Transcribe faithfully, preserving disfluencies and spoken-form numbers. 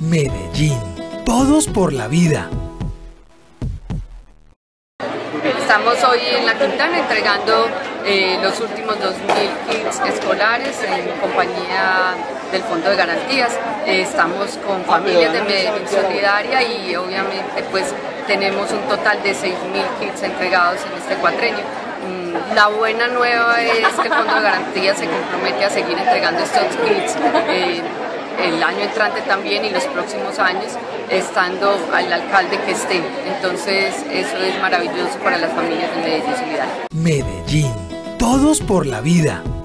Medellín, todos por la vida. Estamos hoy en La Quintana entregando eh, los últimos dos mil kits escolares en compañía del Fondo de Garantías. Eh, estamos con familias de Medellín Solidaria y obviamente pues tenemos un total de seis mil kits entregados en este cuatrenio. Mm, la buena nueva es que el Fondo de Garantías se compromete a seguir entregando estos kits eh, el año entrante también y los próximos años, estando al alcalde que esté. Entonces eso es maravilloso para las familias de Medellín Solidaria. Medellín, todos por la vida.